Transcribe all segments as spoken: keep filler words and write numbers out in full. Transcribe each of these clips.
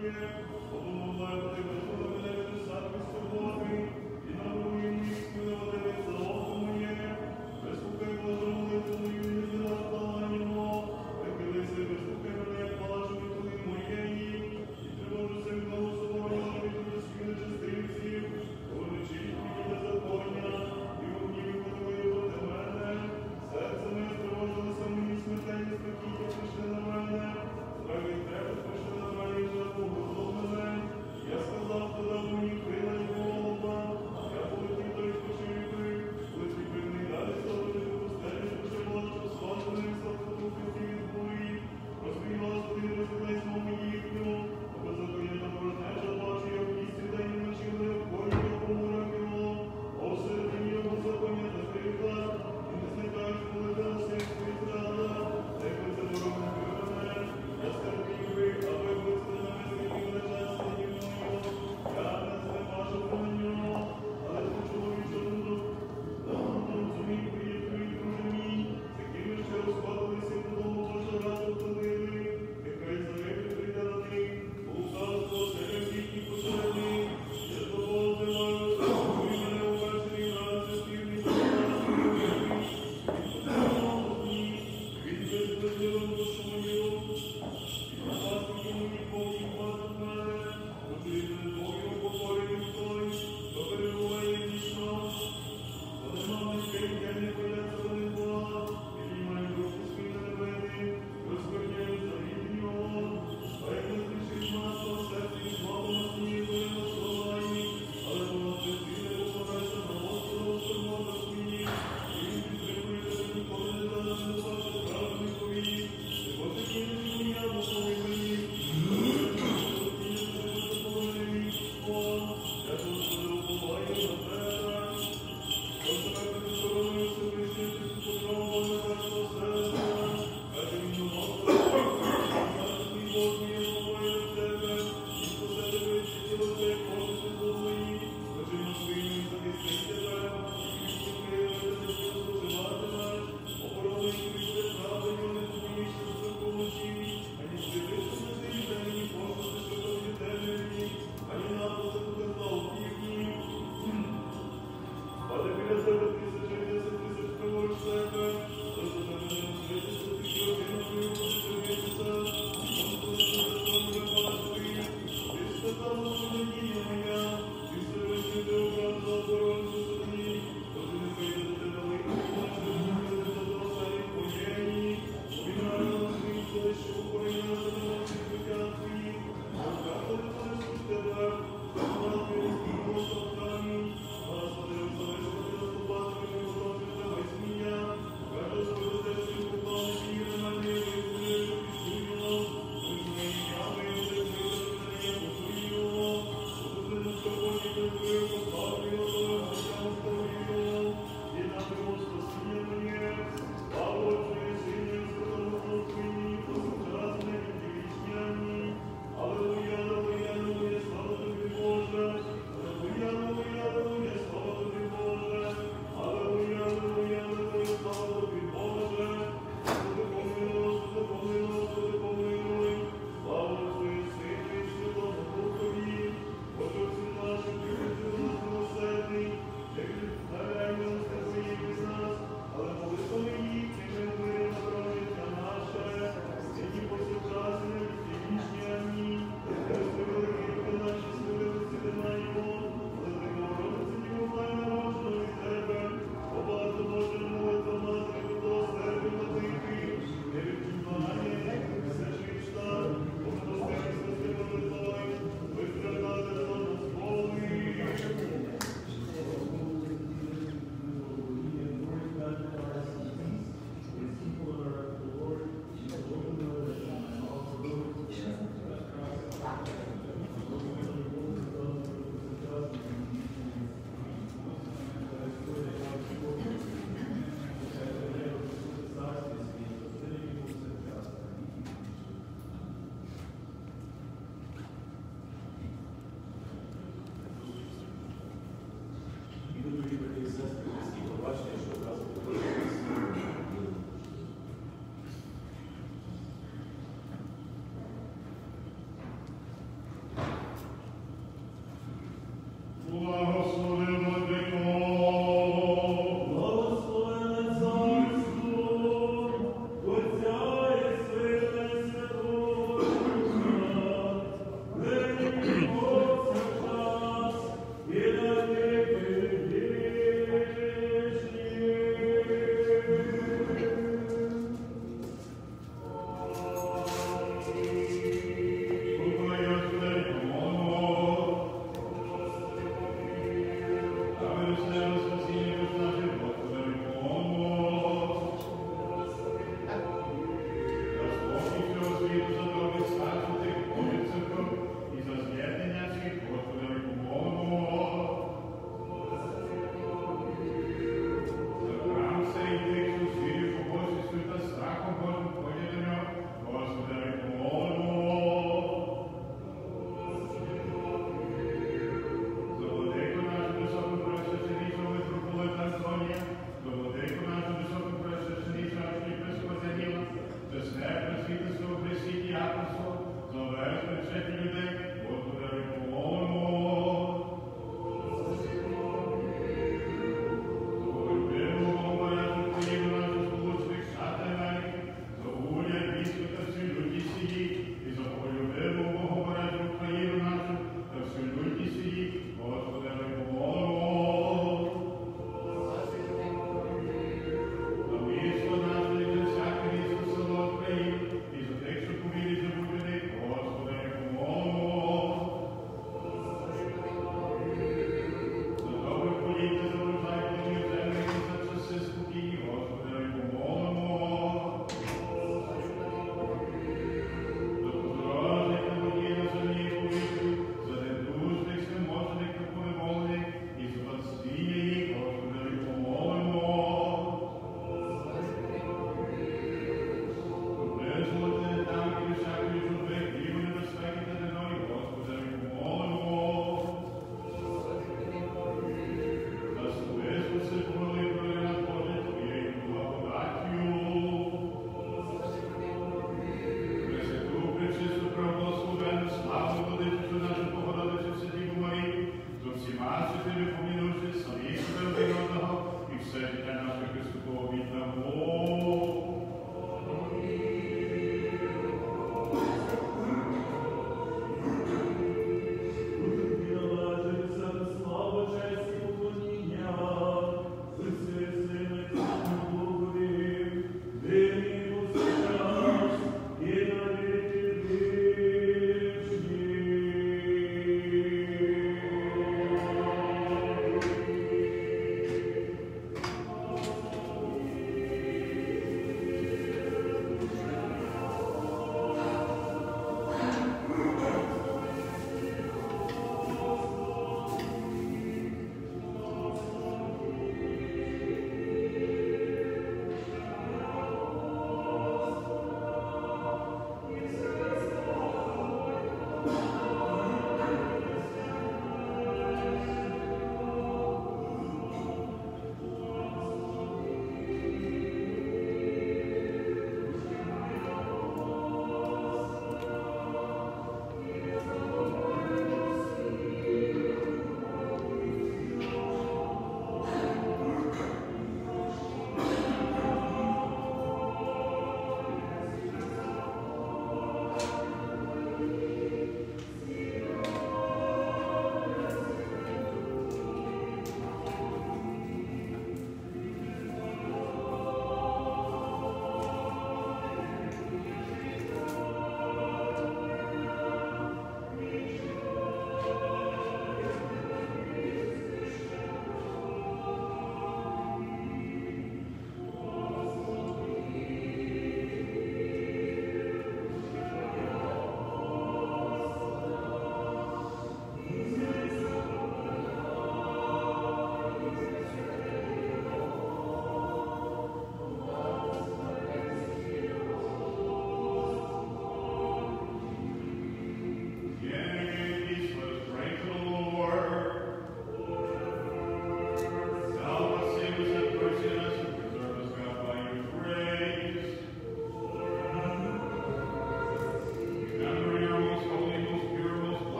Я сказав,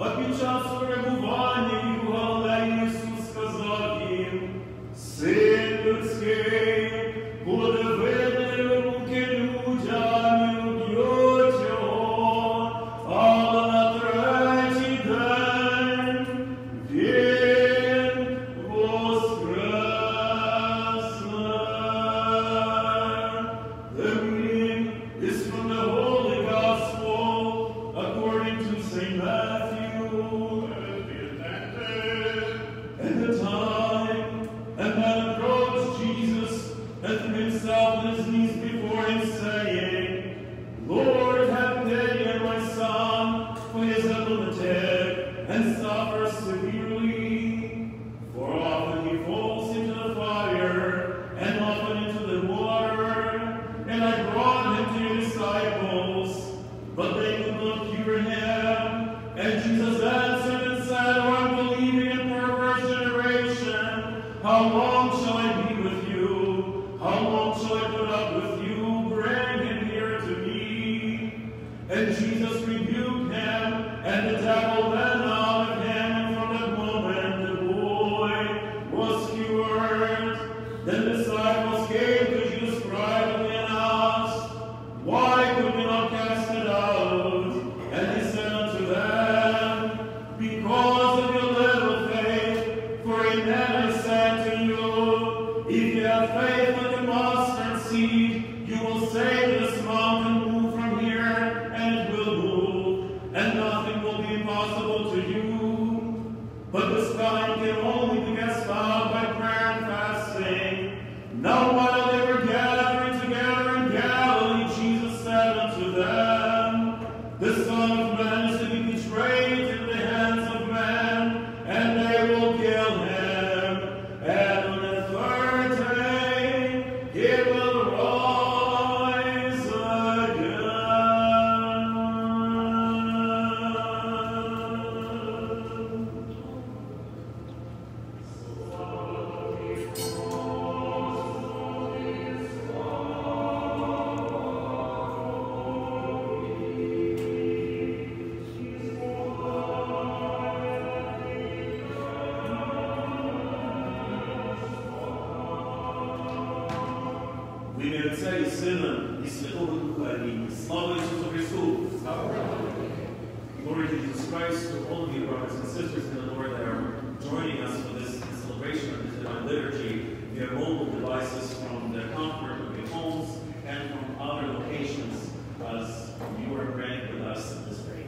А під час перебування їх у Галилеї Ісус сказав їм: «Син людський буде виданий в руки людям і уб'ють його, але на третій день він воскресне». The reading is from the Holy Gospel according to Saint Matthew. And the time, and then approached Jesus, and threw himself on his knees before him, saying, Lord, have pity on my son, for he is a lunatic, and suffers severely. For often he falls into the fire, and often into the water. And I brought him to your disciples, but they could not cure him. And Jesus answered and said, O unbelieving and perverse generation, how long shall I be with you? How long shall I put up with you? Bring him here to me. And Jesus rebuked him, and the devil went out of him, and from that moment the boy was cured. Then the disciples came to Jesus privately and asked, Why could we not cast it out? And he said unto them, Because of your little faith. For amen I say to you, if you have faith like a mustard seed, you will say to this mountain, Move from here, and it will move, and nothing will be impossible to you. But this kind can only be cast out by prayer and fasting. Now while they were gathering together in Galilee, Jesus said unto them, The Son of Man is to be betrayed into the hands of men, and they will kill him. And on the third day he will rise again. В ім'я Отця і Сина, і Святого Духа. Амінь. Слава Ісусу Христу! Glory to Jesus Christ, to all of you brothers and sisters in the Lord that are joining us for this celebration of this divine liturgy via mobile devices from the comfort of your homes and from other locations as you are praying with us this day.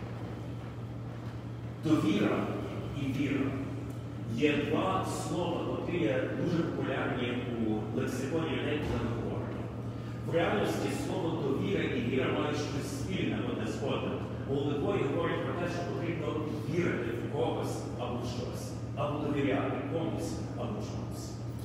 Довіра і віра є два слова, які є дуже популярні у лексиконі людей, коли ми говоримо. В реальності слово довіра і віра мають щось спільне одне з одним. У Литві говорять про те, що потрібно вірити в когось або щось, або довіряти комусь або чомусь.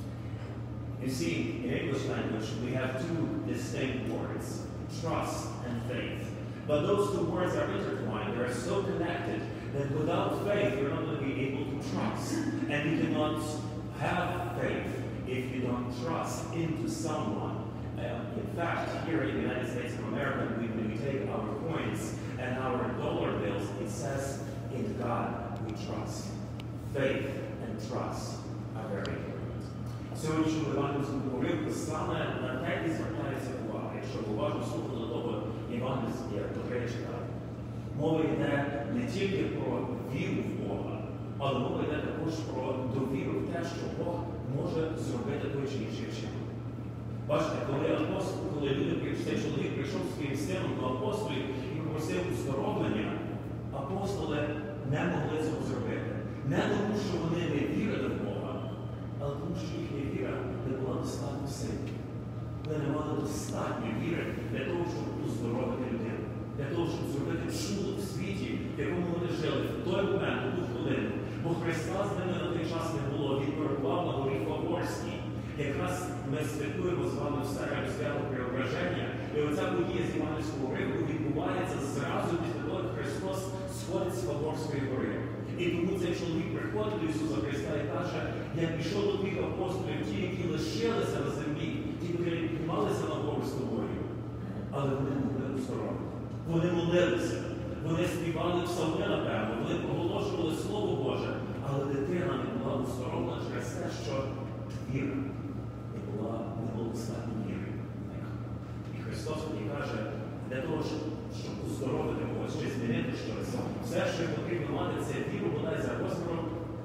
You see, in English language, we have two distinct words, trust and faith. But those two words are intertwined. They are so connected that without faith, you're not going to be able to trust. And you cannot have faith if you don't trust into someone. Uh, in fact, here in the United States of America, we, when we take our coins and our dollar bills, it says, in God we trust. Faith and trust are very important. Сьогодні, що Іван говорив, саме на те і звертається увага. Якщо уважно слухати до того Євангелія, то треба читати. Мова йде не тільки про віру в Бога, але мова йде також про довіру в те, що Бог може зробити той чи інший вчинок. Бачите, коли апостол, коли люди, цей чоловік прийшов своїм сином до апостолів і попросив уздоровлення, апостоли не могли цього зробити. Не тому, що вони не вірили в Бога, але тому, що їхня віра не була достатньо сильна. Вони не мали достатньо віри для того, щоб уздоровити людину. Для того, щоб зробити чудо в світі, в якому вони жили, в той момент, у ту хвилину. Бо Христа з ними на той час не було, Він перебував на горі Фаворській. Якраз ми святкуємо з вами в середу свято Преображення, і оця подія з Івангельського уривку відбувається зразу після того, як Христос сходить з Фаворської гори. І тому цей чоловік приходить до Ісуса Христа і каже, я пішов до твоїх апостолів, ті, які лишилися на землі, ті, які піднімалися на гору з тобою. Але вони могли уздоровити. Вони молилися, вони співали псалми, напевно, вони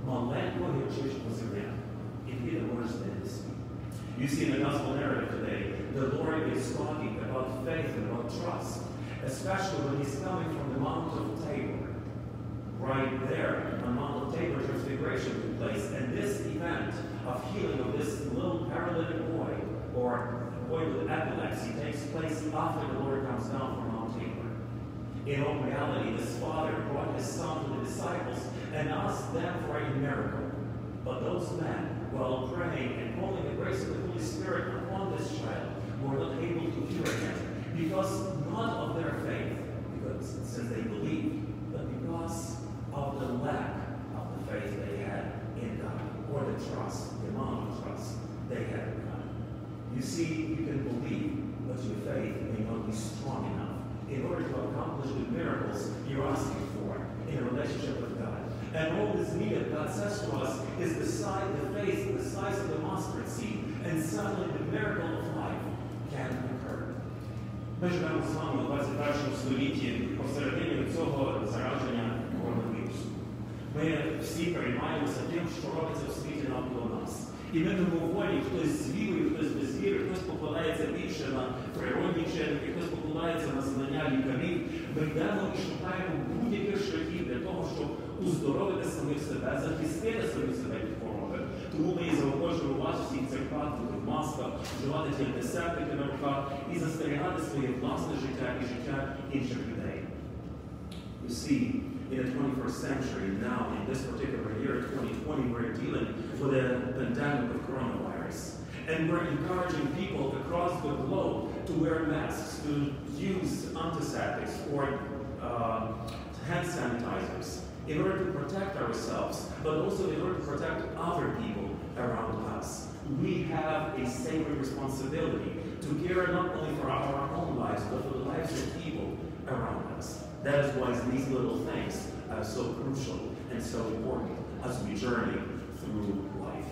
маленького гірчичного зерня, і ти не можеш знайти свій. You see, in the gospel narrative today, the Lord is talking about faith and about trust, especially when he's coming from the Mount of Tabor. Right there, on Mount of Tabor, transfiguration took place, and this event of healing of this little paralytic boy, or boy with epilepsy, takes place after the Lord comes down from Mount Tabor. In all reality, this father brought his son to the disciples and asked them for a miracle. But those men, while praying and calling the grace of the Holy Spirit upon this child, were not able to hear him, because not of their faith, because since they believed, but because of the lack of the faith they had in God, or the trust, the amount of trust they had in God. You see, you can believe, but your faith may not be strong enough in order to accomplish the miracles you're asking for in a relationship with God. And all that's needed, God says to us, is the size, the faith, the size of the mustard seed, and suddenly the miracle of life can occur. Ми живемо з вами у двадцять першому столітті посередині цього зараження коронавірусу. Ми всі переймаємося тим, що робиться в світі навколо нас. І ми мимоволі, хтось з вірою, хтось без віри, хтось покладається більше на природні чинники, хтось покладається на знання лікарів. Ми йдемо і шукаємо будь-яких шляхів для того, щоб уздоровити самих себе, захистити самих себе від хвороби. Тому ми і заохочуємо вас всіх церквах, в масках, вживати ті антисептики на руках і застерігати своє власне життя і життя інших людей. You see, in the twenty-first century, now in this particular year, twenty twenty, we're dealing with a pandemic of coronavirus. And we're encouraging people across the globe to wear masks, to use antiseptics or uh, hand sanitizers in order to protect ourselves, but also in order to protect other people around us. We have a sacred responsibility to care not only for our own lives, but for the lives of people around us. That is why these little things are so crucial and so important as we journey through life.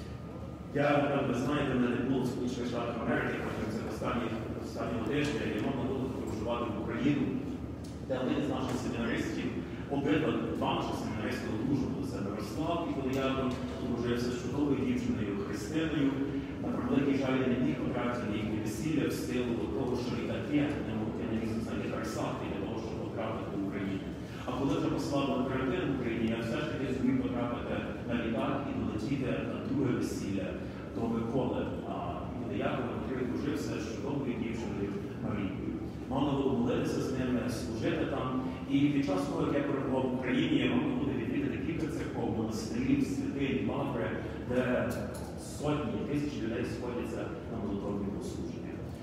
Я, ви знаєте, мене не було в Сполучених Штатах Америки, потім це останні, останні тижні, я мав нагоду подорожувати в Україну, де один з наших семінаристів, обидва два наших семінаристи одружувалися. Мирослав і коли я одружився з чудовою дівчиною Христиною, на превеликий жаль, я не міг потрапити на їхнє весілля в силу того, що літаки не могли на місці на літарсах для того, щоб потрапити в Україну. А коли вже послали на карантин в Україні, я все ж таки зумів потрапити на літак і долетіти на друге весілля до Миколи. І коли я одружився з чудовою дівчиною Марією. Мав нагоду молитися з ними, служити там. І під час того, як я перебував в Україні, я мав нагоду відвідати кілька церков, монастирів, святинь, лаври, де сотні, тисячі людей сходяться на молитовні послуження.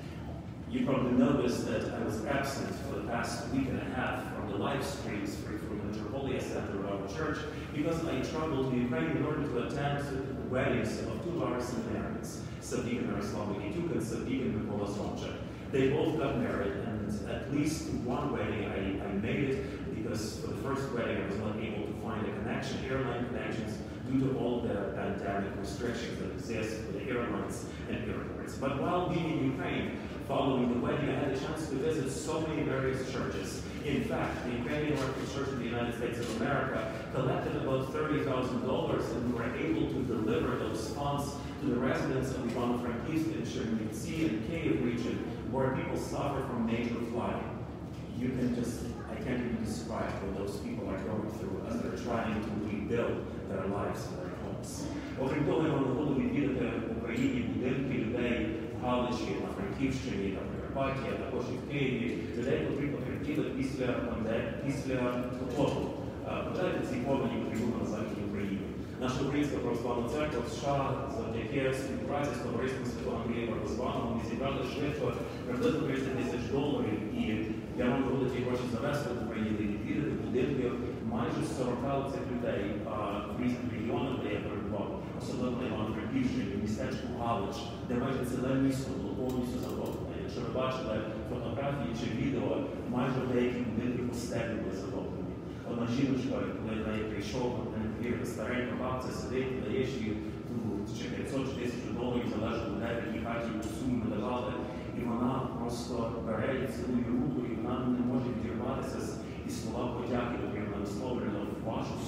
You probably noticed that I was absent for the past week and a half from the live streams from the Metropolia Center of our church because I traveled to Ukraine in order to attend the weddings of two of our seminarians, Sabine Miroslav Nikituk and Sabine Mikola Zonchak. They both got married, and at least one wedding I, I made it because for the first wedding I was not able to find a connection, airline connections, due to all the pandemic restrictions that exist for the airlines and airports. But while being in Ukraine, following the wedding, I had a chance to visit so many various churches. In fact, the Ukrainian Orthodox Church in the United States of America collected about thirty thousand dollars, and we were able to deliver those funds to the residents of Ivano-Frankivsk and Chernivtsi and Kyiv region, where people suffer from major flooding. You can just, I can't even describe what those people are going through as they're trying to rebuild their lives and their homes. Окрім того, я мав нагоду відвідати в Україні будинки людей в Галичі, на Франківщині, на Прикарпатті, а також і в Києві, людей, котрі потерпіли після, після потопу. Пам'ятаєте, ці повені, котрі були на Західній Україні. Наша Українська православна церква в США завдяки співпраці з товариством Святого Андрія Барбозваного ми зібрали швидко приблизно тридцять тисяч доларів, і я вам буду ті гроші завести в Україні і відвідати будинки майже сорока цих людей в різних регіонах, де я перебував, особливо на Івано-Франківщині, в містечку Галич, де майже ціле місто було повністю затоплене. Якщо ви бачили фотографії чи відео, майже деякі будинки постелі були затоплені. Одна жіночка, коли до неї прийшов, не повірити, старенька бабця сидить, даєш їй чи п'ятсот чи тисячу доларів, залежно від неї, в якій хаті яку суму надавали, і вона просто бере і цілує руку, і вона не може відірватися і слова подяки, які вона висловлювала в вашу сторону,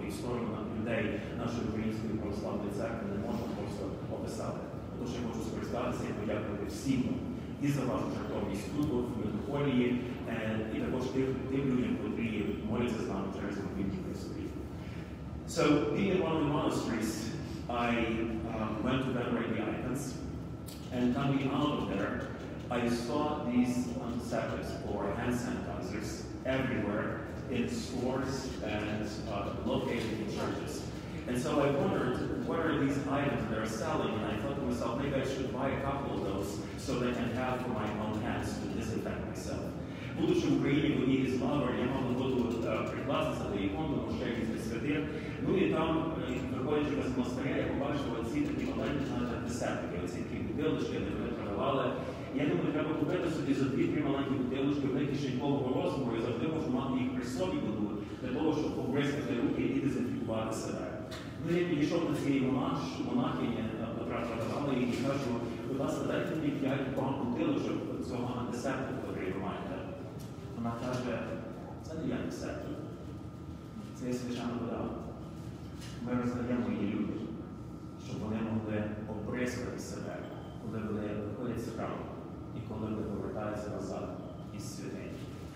історію людей нашої Української православної церкви не можна просто описати. Тож я хочу скористатися і подякувати всім і за вашу жертовність тут, в митрополії, і також тим людям, котрі моляться з нами через відповідні Христові. So, being in one of the monasteries, I um, went to venerate the icons, and coming out of there, I saw these antiseptics or hand sanitizers everywhere in stores and uh, located in churches. And so I wondered, what are these items that are selling? And I thought to myself, maybe I should buy a couple of those so that I can have for my own hands to disinfect myself. Будучи в Україні в одній із лавр, я мав нагоду прикластися до ікон, до мощей святих. Ну і там, виходячи з монастиря, я побачив оці такі маленькі антисептики, оці такі бутилочки, які вони продавали. Я думаю, треба купити собі за дві-три маленькі бутилочки, вони кишенькового розміру, і завжди можу мати їх при собі для того, щоб побризкати руки і дезінфікувати себе. Ну, я підійшов до цієї монах, монахині, Петра продавала їй і кажу, будь ласка, дайте мені п'ять бутилочок цього антисептику, який ви маєте. Вона каже, це не є антисептик, це є свячана вода. Ми роздаємо її людям, щоб вони могли обрискати себе, коли вони виходять з храму і коли вони повертаються назад із святинь.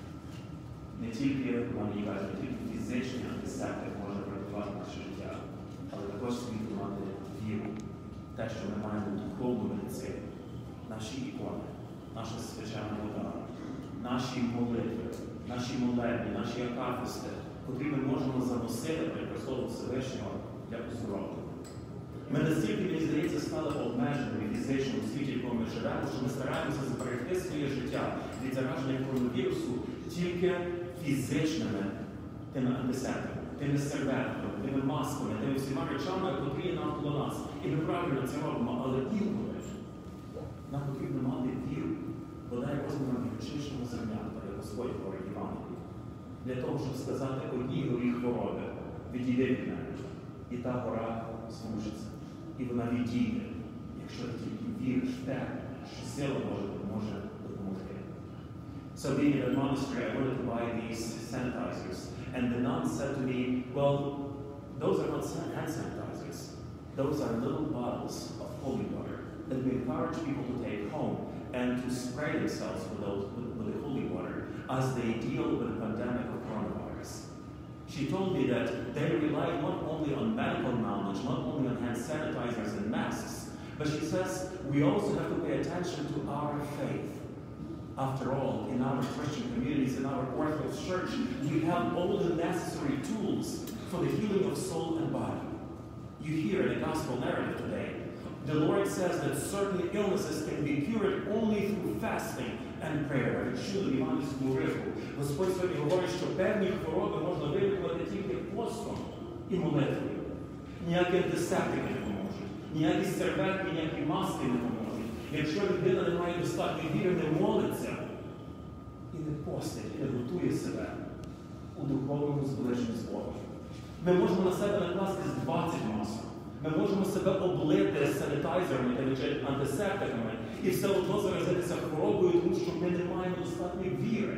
Не тільки, вона мені каже, не тільки фізичний антисептик може врятувати наше життя, але також слід мати віру, те, що ми маємо духовну медицину, наші ікони, наша свячана вода, наші молитви, наші молебні, наші акафисти, котрі ми можемо заносити при престолу Всевишнього для оздоровлення. Ми настільки, мені здається, стали обмеженими фізично у світі, в якому ми живемо, що ми стараємося зберегти своє життя від зараження коронавірусу тільки фізичними тими антисептиками, тими серветками, тими масками, тими всіма речами, котрі є навколо нас. І ми правильно це робимо, але інколи нам потрібно мати віру, бодай розміром гірчичного зернятка, як Господь говорить Іванові, для того, щоб сказати одній горі хвороби, відійди від мене, і та гора зрушиться, і вона відійде, якщо ти тільки віриш в те, що сила Божа може допомогти. So being in a monastery, I wanted to buy these sanitizers, and the nun said to me, well, those are not hand sanitizers, those are little bottles of holy water that we encourage people to take home and to spray themselves with, those, with, with the holy water as they deal with the pandemic of coronavirus. She told me that they rely not only on medical knowledge, not only on hand sanitizers and masks, but she says we also have to pay attention to our faith. After all, in our Christian communities, in our Orthodox Church, we have all the necessary tools for the healing of soul and body. You hear in the gospel narrative today, the Lord says that certain illnesses can be cured only through fasting and prayer. Чули в євангельському уривку. Господь сьогодні говорить, що певні хвороби можна вилікувати тільки постом і молитвою. Ніякі антисептики не поможуть, ніякі серветки, ніякі маски не поможуть. Якщо людина не має достатньої віри, не молиться і не постить, і не готує себе у духовному зближенні з Богом. Ми можемо на себе накласти з двадцять масок. Ми можемо себе облити санітайзерами чи антисептиками і все одно заразитися хворобою, тому що ми не маємо достатньої віри.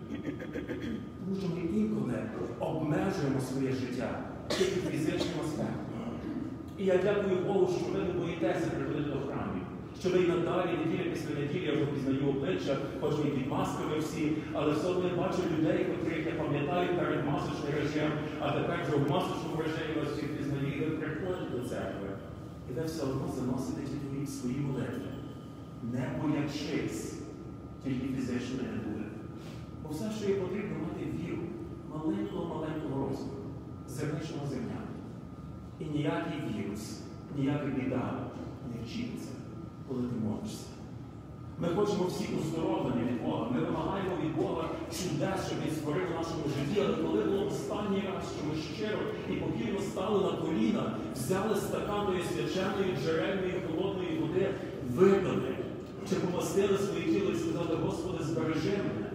Тому що ми інколи обмежуємо своє життя тільки фізичним аспектом. І я дякую Богу, що ви не боїтеся приходити до храмів. Що ви і надалі, неділя після неділі, я вже пізнаю обличчя, хоч і під масками всі, але все одно я бачу людей, котрих я пам'ятаю перед масочним режимом, а тепер вже в масочному режимі вас всіх пізнаю, і ви приходите до церкви. І ви все одно заносите тільки свої молитви, не боячись, тільки фізично не буде. Бо все, що є потрібно, мати віру, маленького-маленького розміру, зерничного зерня. І ніякий вірус, ніяка біда не вчиться, коли ти молишся. Ми хочемо всі оздоровлені від Бога. Ми вимагаємо від Бога чудес, щоб Він створив в нашому житті. Але коли було останній раз, що ми щиро і покірно стали на коліна, взяли стакан тої свяченої, джерельної, холодної води, випили, чи помастили своє тіло і сказали, Господи, збережи мене.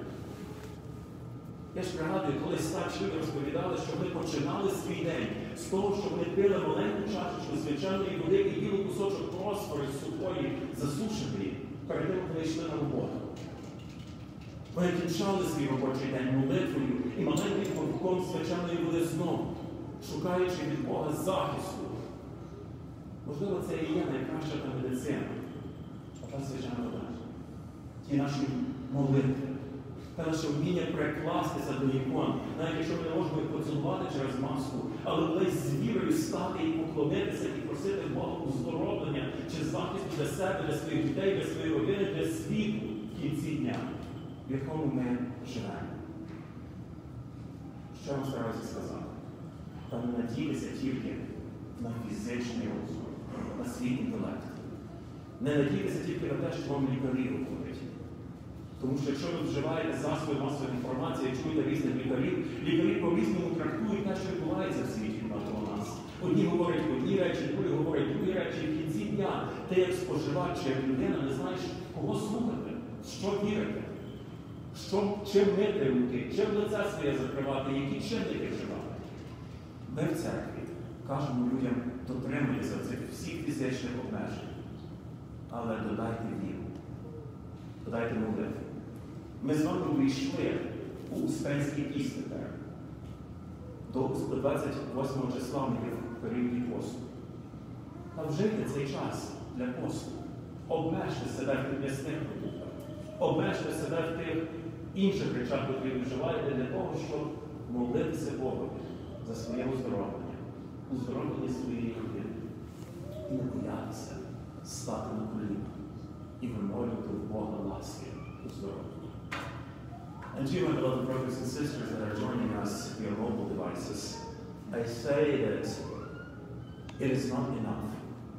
Я ж пригадую, коли старші люди розповідали, що вони починали свій день з того, що вони пили маленьку чашечку свяченої води і їли кусочок просфори сухої, засушеної, перед тим, коли йшли на роботу. Вони кінчали свій робочий день молитвою і маленьким ковтком свяченої води знову, шукаючи від Бога захисту. Можливо, це і є найкраща та медицина. Ота свячена вода. Ті наші молитви. Та наше вміння прикластися до ікон. Навіть якщо ми не можемо їх поцілувати через маску, але колись з вірою стати і поклонитися, і просити Бога оздоровлення чи захисту для себе, для своїх дітей, для своєї родини, для світу в кінці дня, в якому ми живемо. Що я вам стараюся сказати? Та не надійтеся тільки на фізичний розум, на свій інтелект. Не надійтеся тільки на те, що вам лікарі говорять. Тому що якщо ви вживаєте засоби масової інформації, чуєте різних лікарів, лікарі по-різному трактують те, що відбувається в світі навколо нас. Одні говорять одні речі, другі говорять другі речі. І в кінці дня ти як споживач, як людина, не знаєш, кого слухати, що вірити, що, чим мити руки, чим лице своє закривати, які чинники вживати. Ми в церкві кажемо людям, дотримуйтеся цих всіх фізичних обмежень, але додайте віру, додайте молитву. Ми з вами вийшли у Успенський піст тепер. До двадцять восьмого числа ми є в періоді посту. Та вжийте цей час для посту. Обмежте себе в тих м'ясних продуктах. Обмежте себе в тих інших речах, які ви вживаєте для того, щоб молитися Богу за своє оздоровлення, оздоровлення своєї родини. І не боятися стати на коліна і вимолювати в Бога ласки оздоровлення. And to you, my beloved brothers and sisters that are joining us via mobile devices, I say that it is not enough.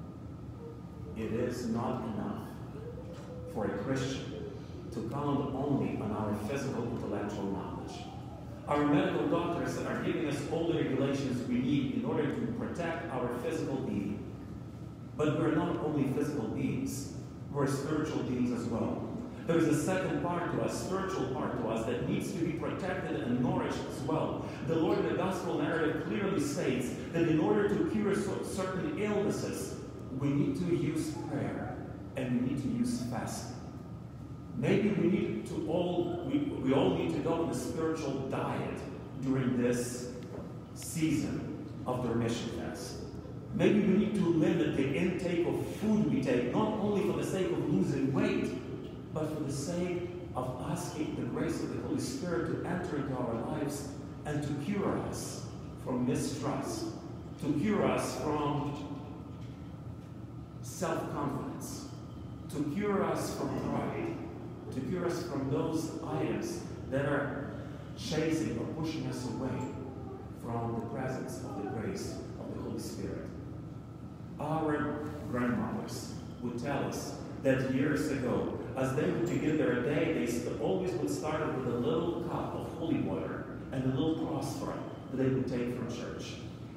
It is not enough for a Christian to count only on our physical intellectual knowledge. Our medical doctors are giving us all the regulations we need in order to protect our physical being. But we're not only physical beings, we're spiritual beings as well. There's a second part to us, spiritual part to us, that needs to be protected and nourished as well. The Lord in the Gospel narrative clearly states that in order to cure certain illnesses, we need to use prayer and we need to use fasting. Maybe we need to all, we, we all need to go on a spiritual diet during this season of the remission fast. Maybe we need to limit the intake of food we take, not only for the sake of losing weight, but for the sake of asking the grace of the Holy Spirit to enter into our lives and to cure us from mistrust, to cure us from self-confidence, to cure us from pride, to cure us from those items that are chasing or pushing us away from the presence of the grace of the Holy Spirit. Our grandmothers would tell us that years ago, as they would begin their day, they always would start with a little cup of holy water and a little prosperine that they would take from church.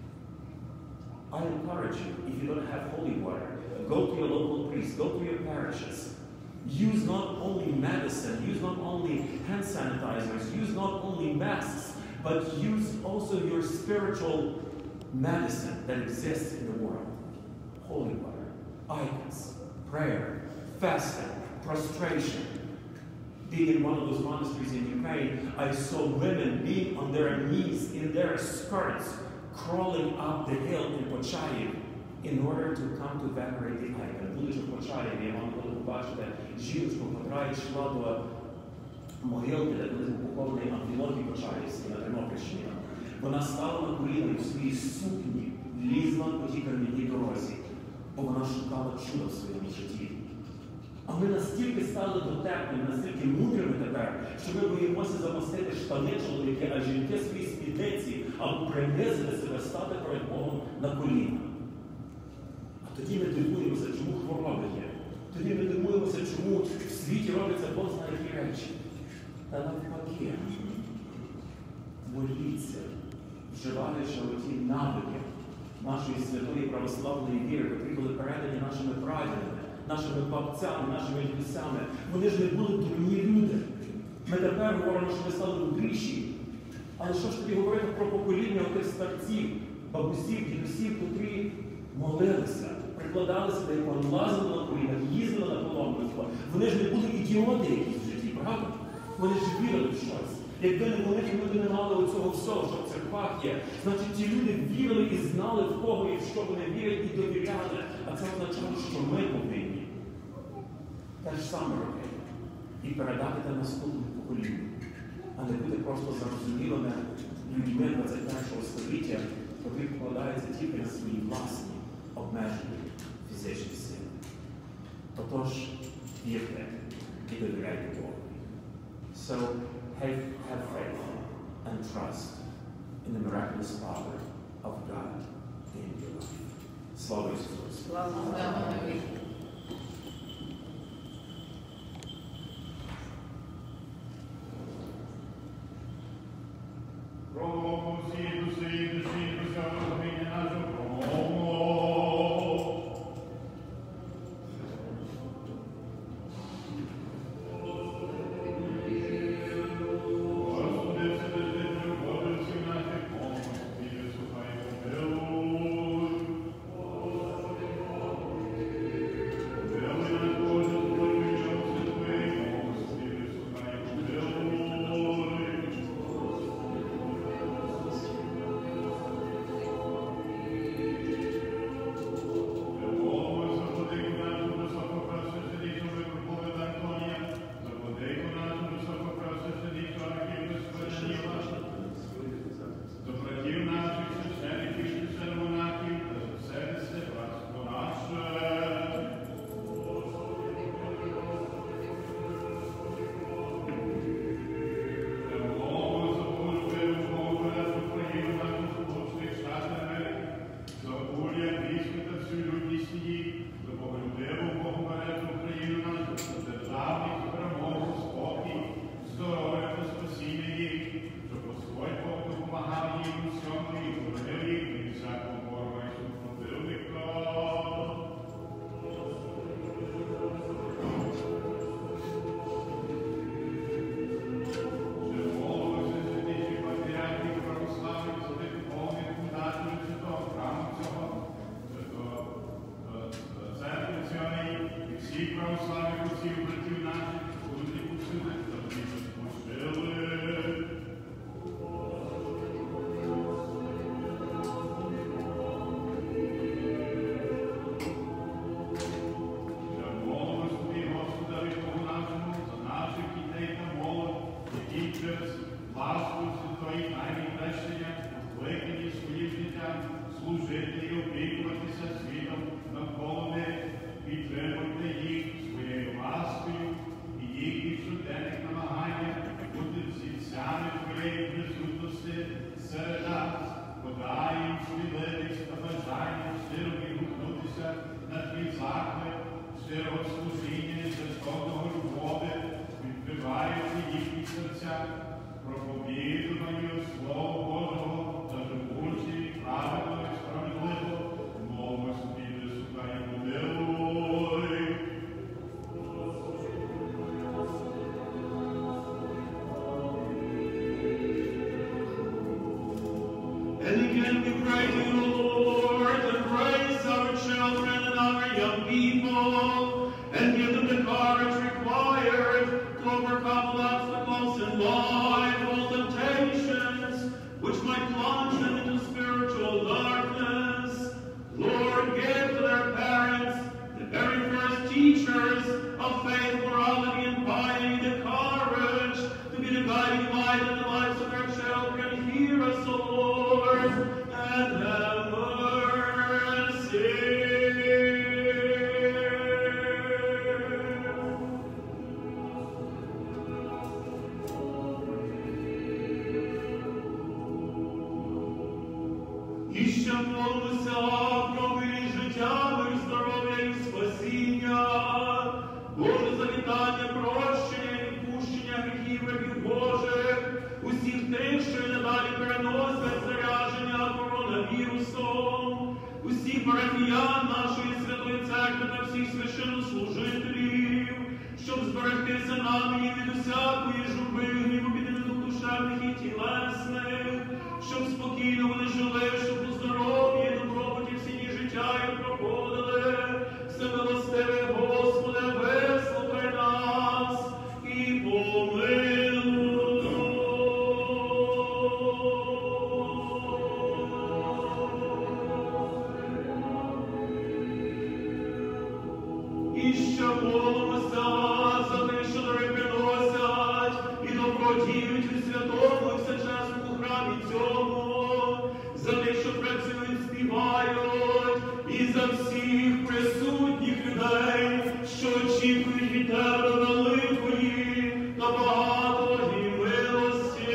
I encourage you, if you don't have holy water, go to your local priest, go to your parishes. Use not only medicine, use not only hand sanitizers, use not only masks, but use also your spiritual medicine that exists in the world. Holy water, icons, prayer, fasting, prostration. Being in one of those monasteries in Ukraine, I saw women being on their knees in their skirts, crawling up the hill in Pochayev in order to come to venerate the icon. Будучи в Почаєві, я вам коли побачите жіночку, яка йшла до могилки, де колись був похований Амфілохій Почаєвський на Тернопільщині. Вона стала на коліна і в своїй сукні лізла по тій кам'яній дорозі, бо вона шукала чуда в своєму житті. А ми настільки стали дотепними, настільки мудрими тепер, що ми боїмося замостити штани чоловіки, а жінки свої спідниці, або принизити себе, стати перед Богом на коліна. А тоді ми дивуємося, чому хвороби є. Тоді ми дивуємося, чому в світі робляться Бог знає які речі. Та навпаки, боріться, вживаючи оті навики нашої святої православної віри, які були передані нашими прадідами, нашими бабцями, нашими дідусями. Вони ж не були дурні люди. Ми тепер говоримо, що ми стали мудріші. Але що ж тоді говорити про покоління отих старців, бабусів, дідусів, котрі молилися, прикладалися до ікон, лазили на колінах, їздили на паломництво. Вони ж не були ідіоти якісь в житті, правда? Вони ж вірили в щось. Якби не вони, то люди не мали оцього всього, що в церквах є. Значить, ті люди вірили і знали, в кого і в що вони вірять, і довіряли. А це означало, що ми повинні те ж саме робити. І передати те наступному поколінню. А не бути просто зрозумілими людьми двадцять першого століття, котрі покладаються тільки на свої власні обмежені фізичні сили. Отож, вірте і довіряйте Богу. So, have, have faith and trust in the miraculous power of God in your life. Слава Ісусу! Слава Богу! Господи, вислухай нас і помилуй. І ще молимося за тих, що дари приносять, і добродіють у святому і всечесному храмі цьому, за тих, що працюють, співають, і за всіх присутніх людей, що очікують від тебе великої та багатої милості.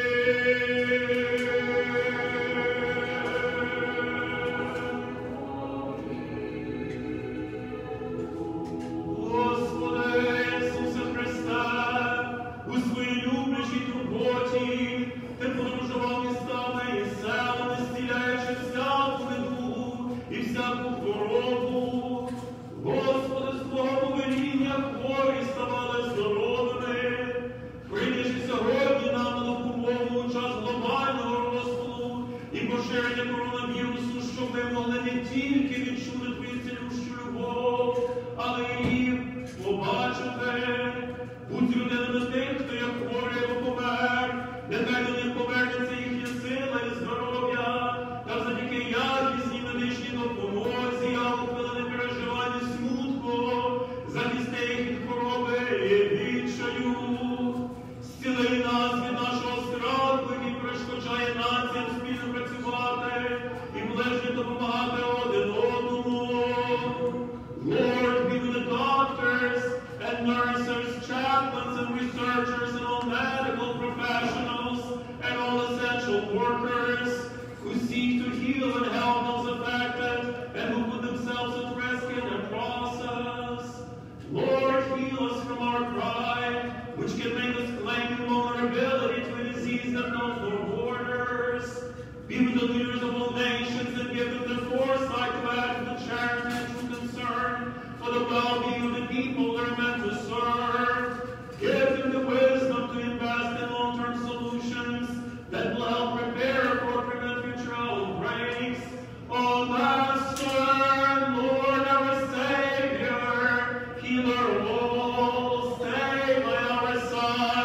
Ти подорожував містами і селами, зціляючи всяку недугу і всяку хворобу. Господи, з Твого повеління хворі ставали здоровими. Прийняши сьогодні нам на допомогу у час глобального розпаду і поширення коронавірусу, щоб ми могли не тільки відчути Твою цілющу любов, але і побачити. Будь з людинами тих, хто є хворий або помер. Нехай до них повернеться їхня сила і здоров'я, та завдяки якісній медичній допомозі, а у хвилини переживання смутку, захисти їх від хвороби і відчаю. Зціли нас від нашого страху, який перешкоджає націям спільно працювати і ближнім допомагати один одному. Lord, be with the doctors and nurses, chaplains and researchers and all medical professionals and all essential workers who seek to heal and help those affected and who put themselves at risk in the process. Lord, heal us from our pride, which can make us claim vulnerability to a disease that knows no borders. Be with the leaders of all nations and give them the foresight to act with charity and true concern for the well-being of the people they're meant to serve. Give them the wisdom to invest in long-term solutions that will help prepare for prevent future outbreaks. Oh, Master, Lord, our Savior, healer of all, stay by our side.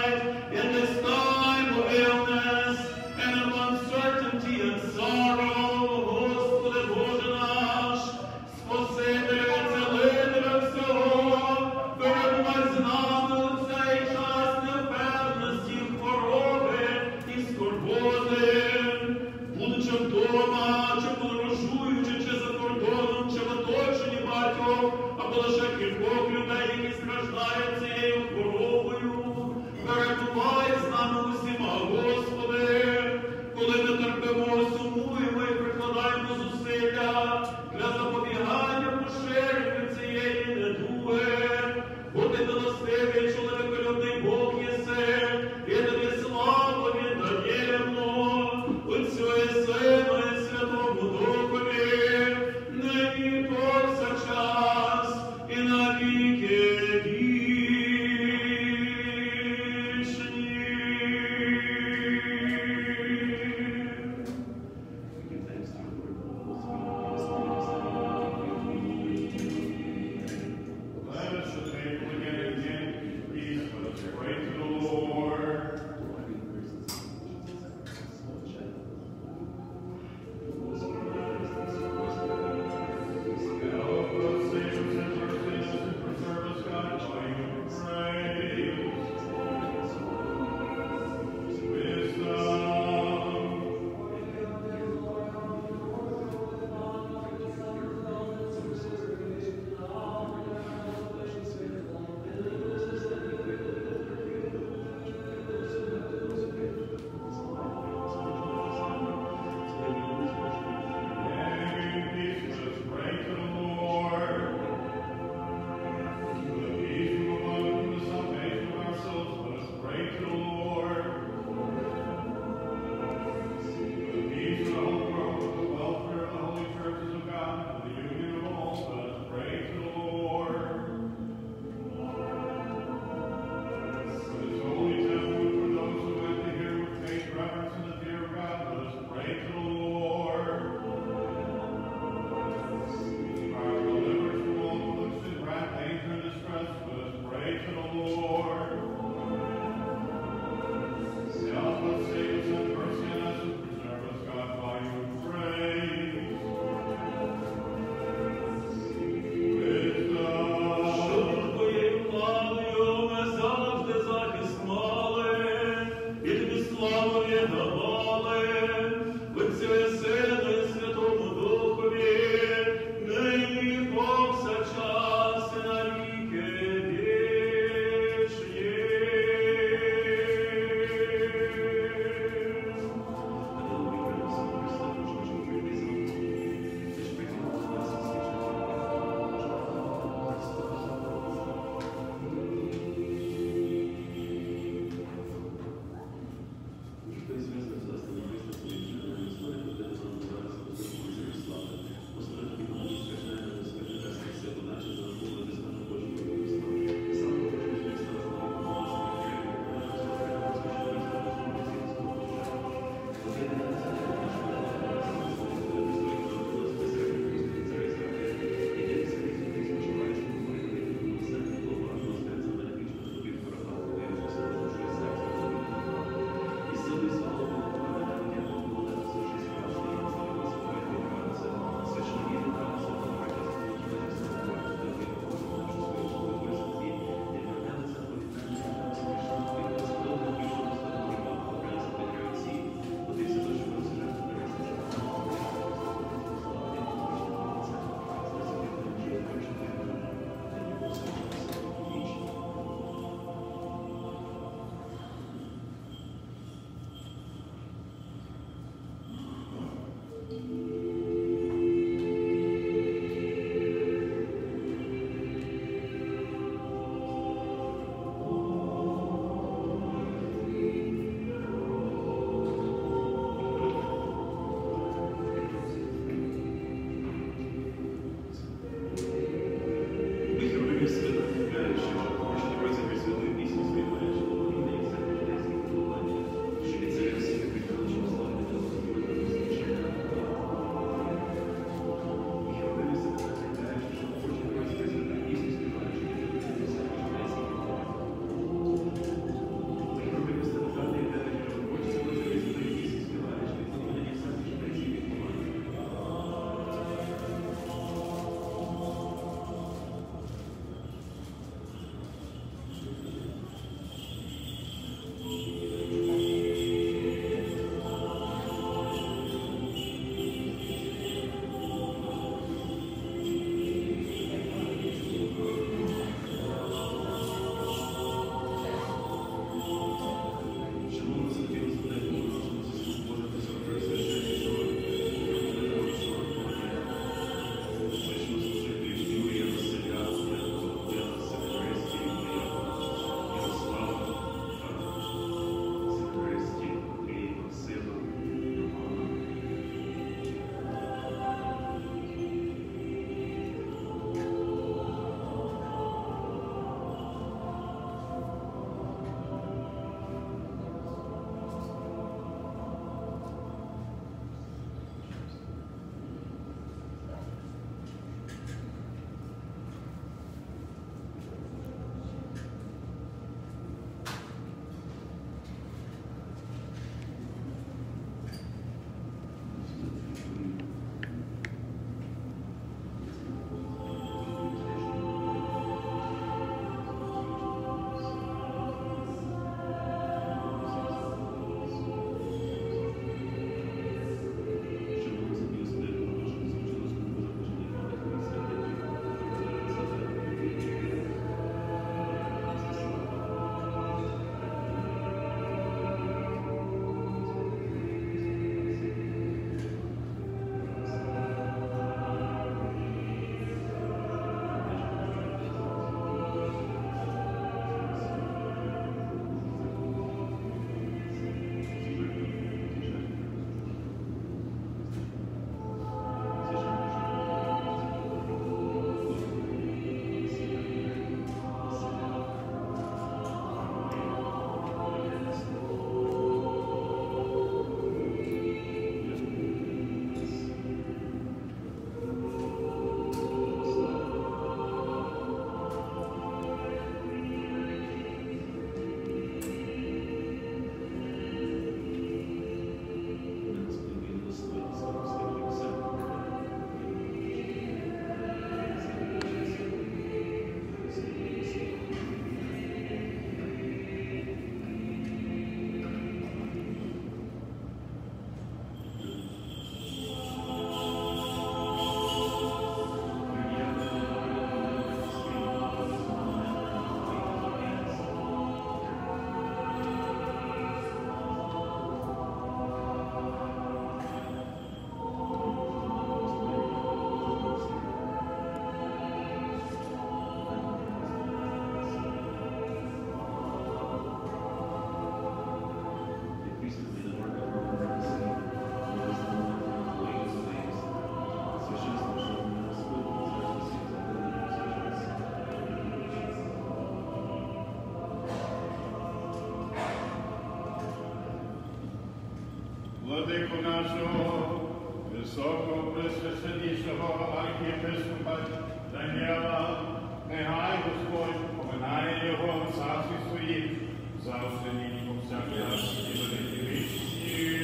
нашого, високого пресвященнішого архієпископа Даніела, нехай Господь поминає його в царстві своїм, завжди нині повсякчас і во віки вічні.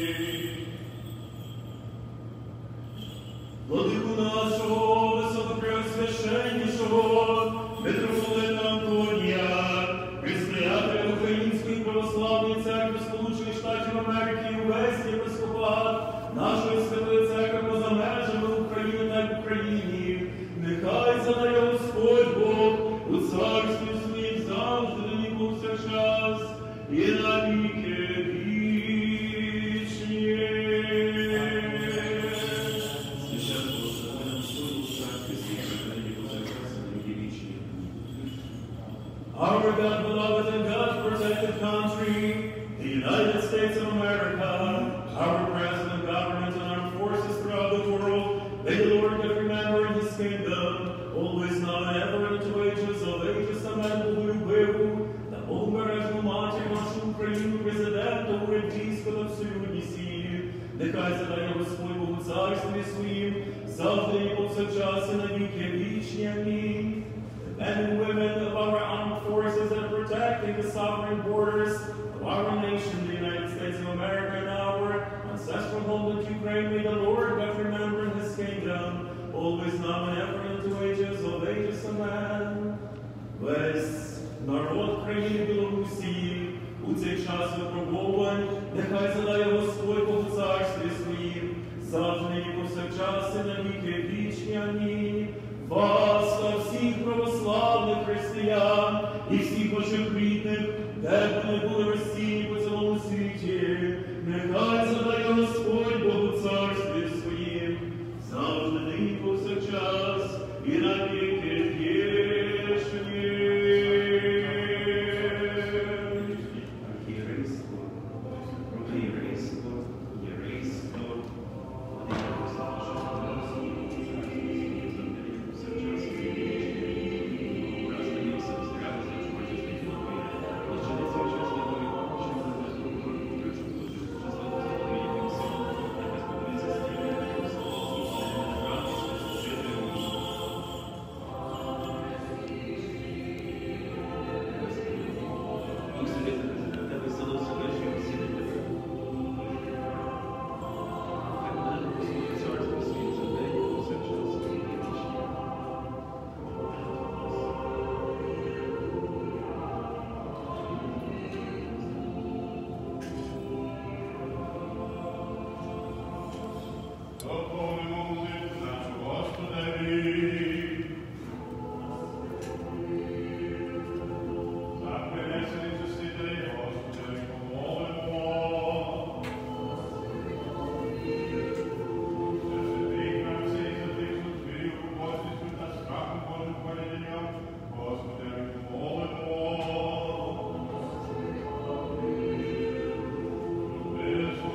Владику нашого, високопреосвященнішого, митрополита Антонія, предстоятеля Української православної церкви Сполучених Штатів Америки і увесь єпископат нашої Святої Церкви поза межами України та в Україні, нехай задає Господь Бог у царстві своїм завжди нині повсякчас і на віки вічні. Our God, beloved and God-protected country, the United States of America, our president, government, and armed forces throughout the world, may the Lord God remember in His kingdom, always now and ever, into ages of ages, Amen. Любив, та побережну матір нашу Україну, президента, уряд військо та всю Росію. Нехай задає Господь Богу царстві своїм, завжди і повсякчас і на віки вічні. Амінь. Men and women of our armed forces that are protecting the sovereign borders of our nation, the United States of America, and our ancestral homeland, Ukraine, may the Lord God remember in His kingdom, always now and ever, into ages of ages. Amen. Весь народ країни Білорусі у цей час випробувань, нехай задає Господь Богу царстві своїм, завжди і повсякчас і на віки вічні. Амінь. Вас та всіх православних християн і всіх ваших рідних, де б вони були розсіяні по цілому світі, нехай задає Господь Богу царстві своїм, завжди нині повсякчас і на віки вічні. Архієрейство, протоєрейство, єрейство,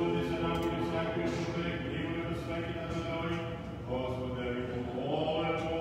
Господи,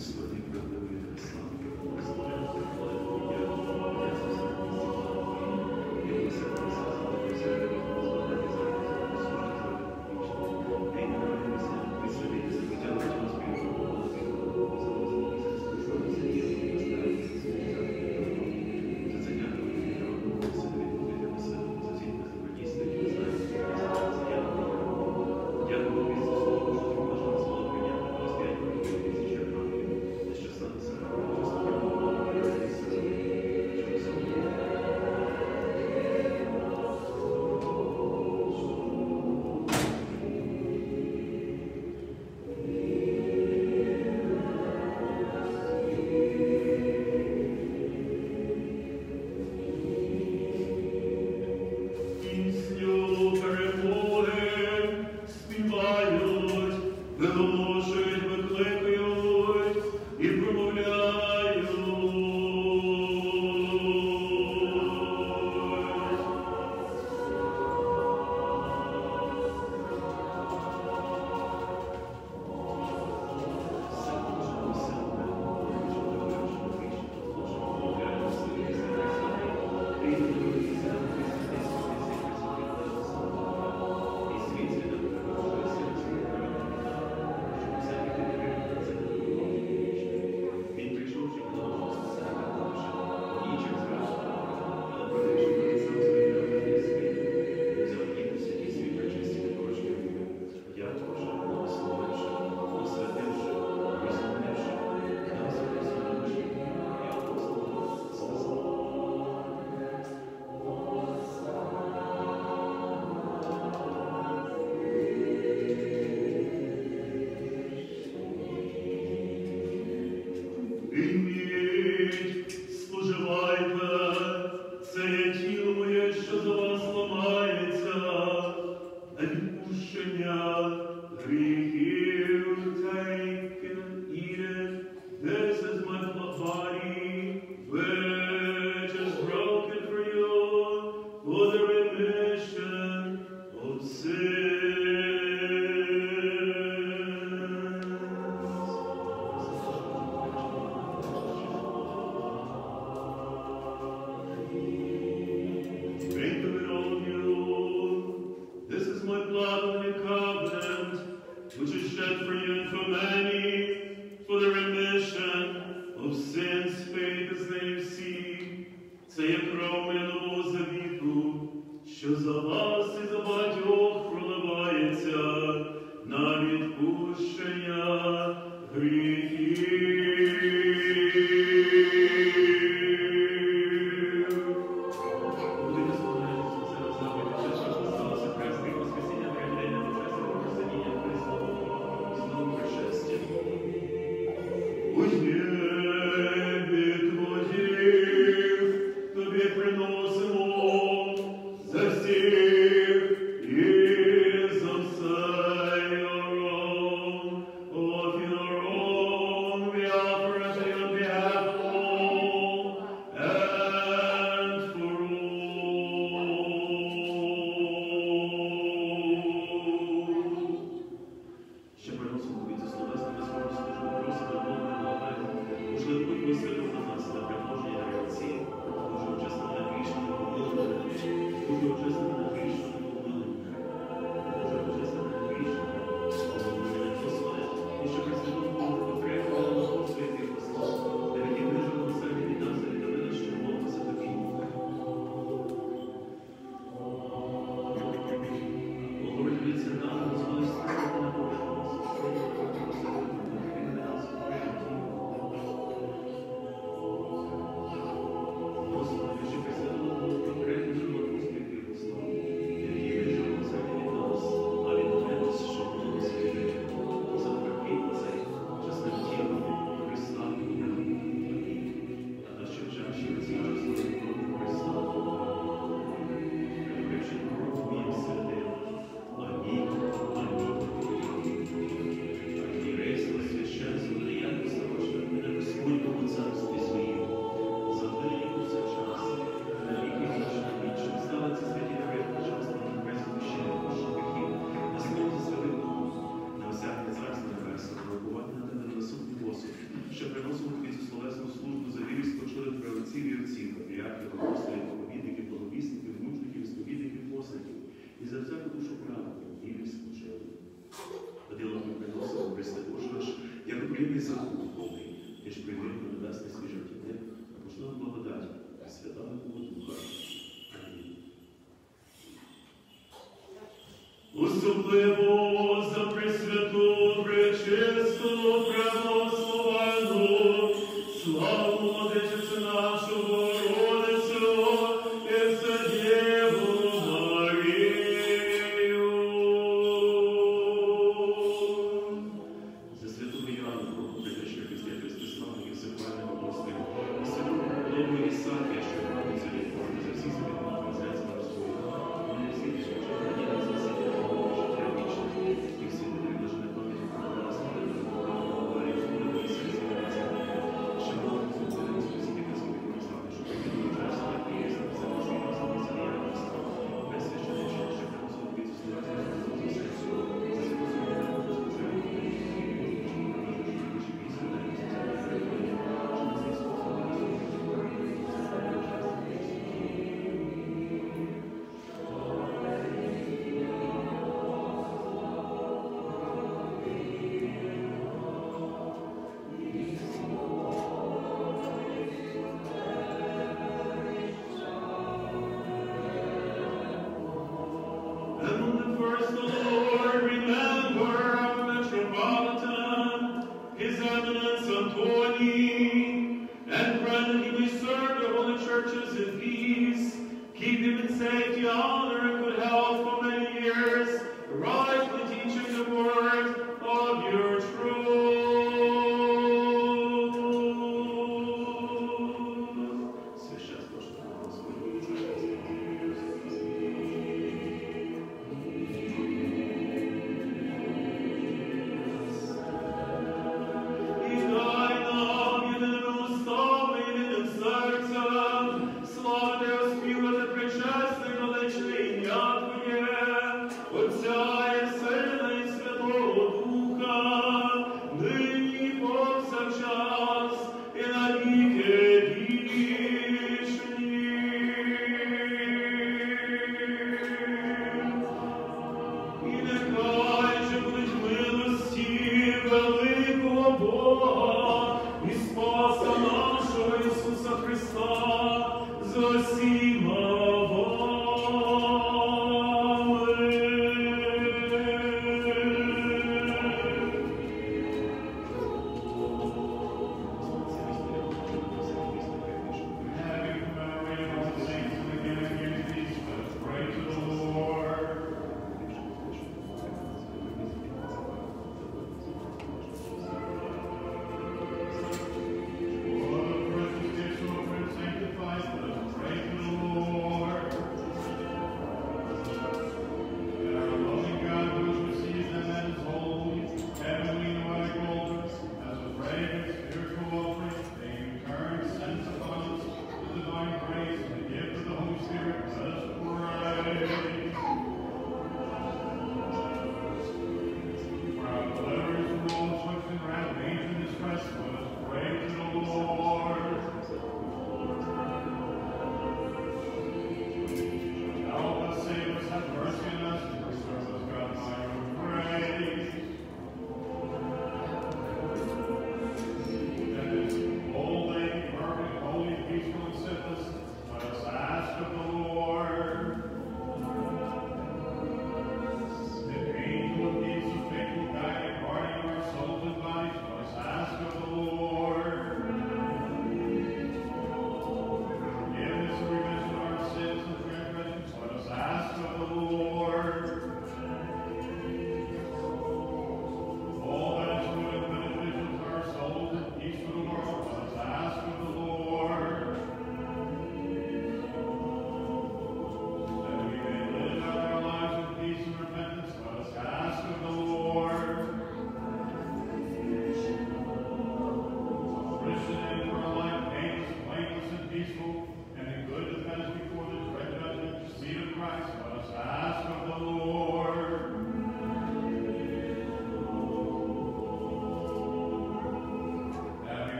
Тобі приносимо за всі отців і отців, патріархів, апостолів, проповідників, благовісників, мучеників, сповідників, посланників, і за всяку душу правду, і служили. Поділок ми приносимо, Христе Боже наш, як окремий закон повний, ніж примірно небесне свіже Тебе, можливо благодать, Святого Духа. Амінь. Особливо за пресвяту, пречисту, преблагословенну, славу Владичицю нашу Богородицю і Вседєву Марію. За святого Іоанна, Богу, притечне Христя, Христиславних і всехвальних апостолів, і святого Подобного Ісакія, що виходиться від Бога, за всіх завітних мазець на розповідь. Вони всі дівчата, наділи за всі дівчата, життя вічне, і всі вони блажне пам'яті про нас, але не забували Бога, і Бога, і серця Бога. Ще було розуміти, не спасібі казки Богослави, що прикидали час, як і єсть, все на свій раз, але це є раз. Весь священий час, що приносив від існувати, за серцю, за святу And when the first the Lord remember our Metropolitan, His Eminence Antoni, and grant that he may serve the holy churches in peace, keep him in safety, honor, and good health for many years, rightly teaching the word of your truth. Священство, що на Господь, Господь, І дай нам єдиними устами, єдиним серцем,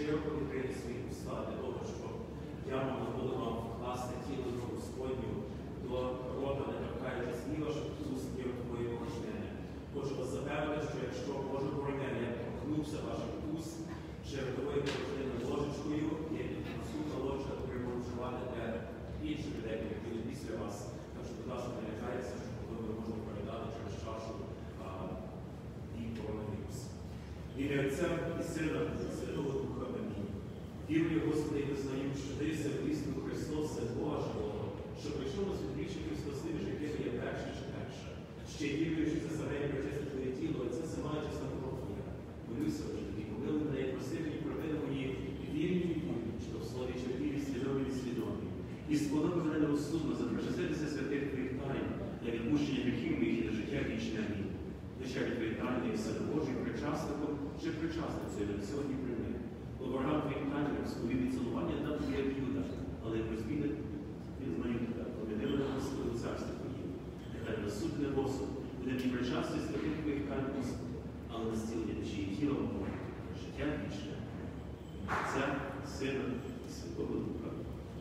широко відкрити свої уста для того, щоб я мав нагоду вам вкласти тіло до Господню, до рота, не торкаючись ні ваших уст, ні твої порожнення. Хочу вас запевнити, що якщо Боже боронення, я торкнувся ваших уст, чередовою порожненою ложечкою, є наступна ложка, яку я можу вживати для інших людей, які будуть після вас. Так що, будь ласка, не лякайтеся, що коли ви можете передати через чашу і коронавірус. Ім'я Отця і Сина, і Святого Духа. Амінь. Вірую, Господи, і визнаю, що Ти єси істину Христос, Син Бога Живого, що прийшов на світ вічний Христосові життя, є перше чи перше. Ще вірую, що це саме причисне Твоє тіло, і це сама чесна кров Твоя. Молюся вже тобі, помилуй мене, і проси мені провини мої, і вірні і вірні, що в слові чертів і свідомі і свідомі. І сподоби мене розсудно запричаститися святих Твоїх тайн, для відпущення гріхів моїх і до життя вічне. Амінь. Лише Твої тайни і Сина Божий причасником чи причасницею на сьогодні прийми. Ловорам Твоїм тайнам сповів і цілування дав Твоє як Юда, але як розбійник він знаю тебе, поміни мене Господи у царстві Твоїм. Нехай на суд не Господь, буде мені причасти святих Твоїх тайн, Господи, але на зцілення душі і тіла мого, життя вічне. Отця, Сина і Святого Духа.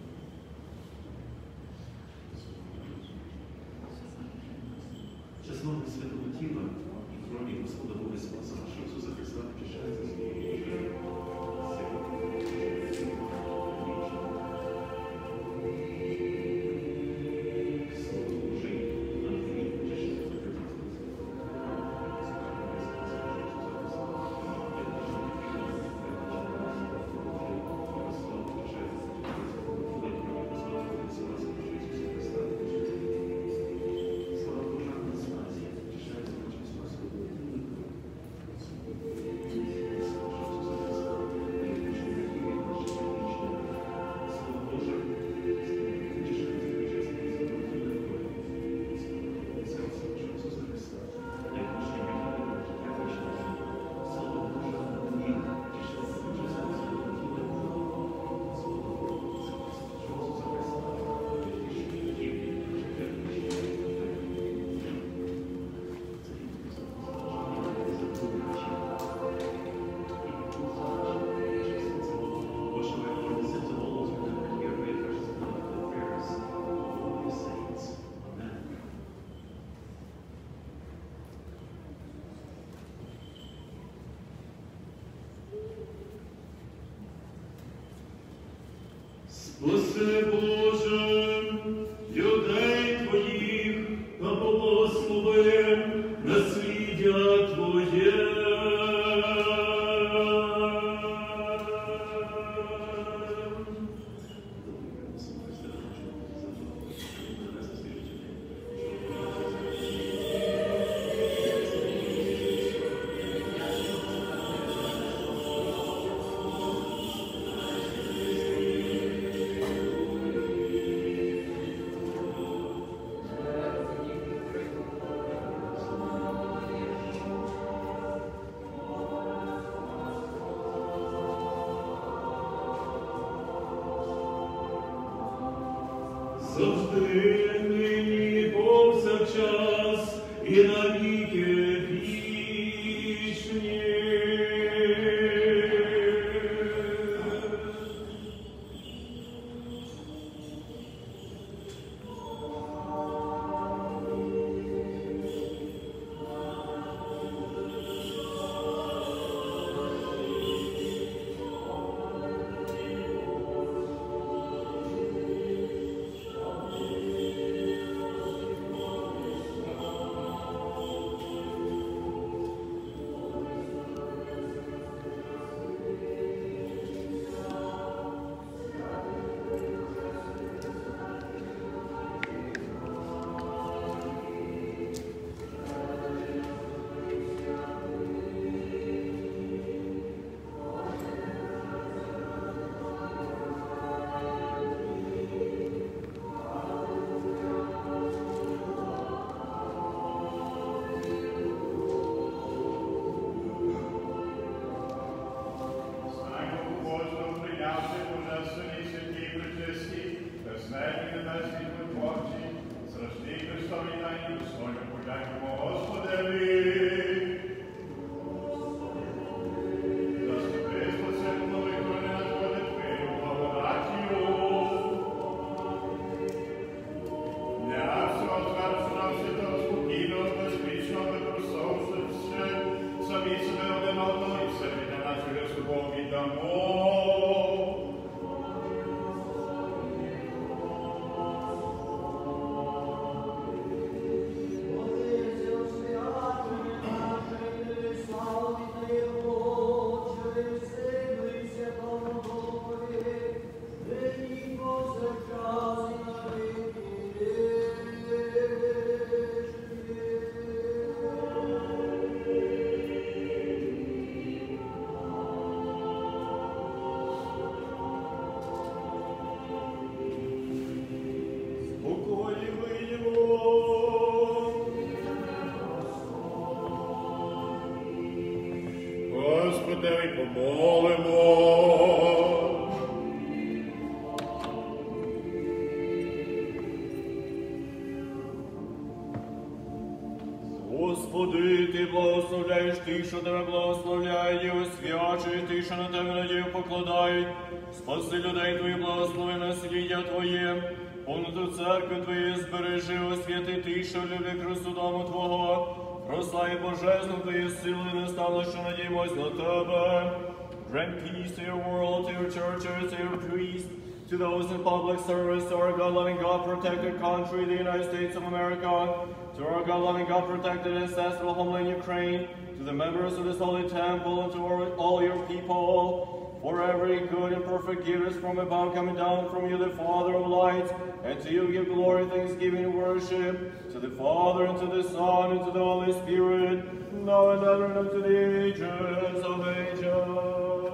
Чесного святого тіла і крові Господа Бога і Спаса нашого Ісуса Христа очищається з Богом. Спаси, Боже, людей Твоїх, та благослови насліддя Твоє. Завжди, нині, повсякчас, і на віки вічні. Thank you. Господеві помолимо. Господи, Ти благословляєш тих, що Тебе благословляють, і освячуєш тих, що на Тебе надію покладають. Спаси людей Твоїх, благослови насліддя Твоє, повноту церкви Твоєї збережи, освяти тих, що люблять Христу дому Твого. Прослави божественну Твої сили, неставно, що надіємось на Тебе. Grant peace to your world, to your churches, to your priests, to those in public service, to our God-loving, God-protected country, the United States of America, to our God-loving, God-protected ancestral homeland Ukraine, to the members of this holy temple, and to all your people. For every good and perfect gift is from above, coming down from you, the Father of lights, and to you give glory, thanksgiving, and worship, to the Father, and to the Son, and to the Holy Spirit, now and ever, and unto the ages of ages.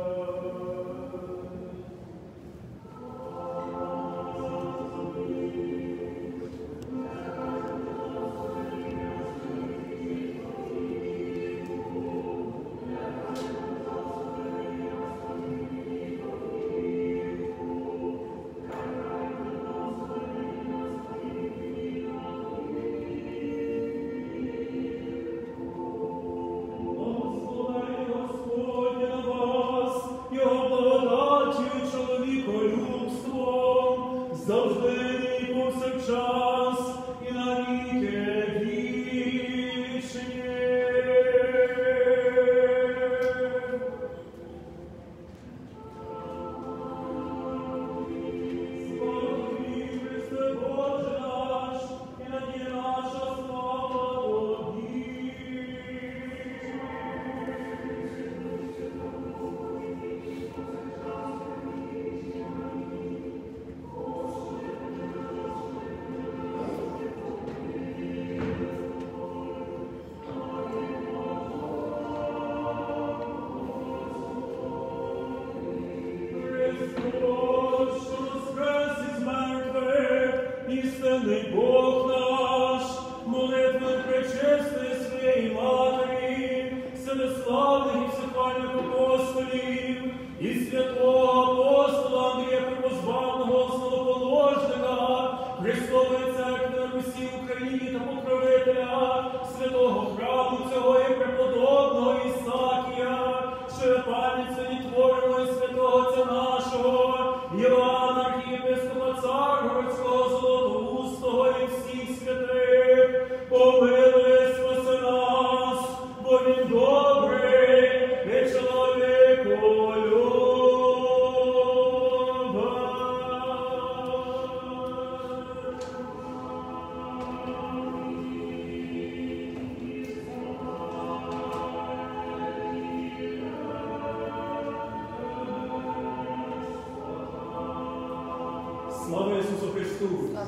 Слава Ісусу Христу!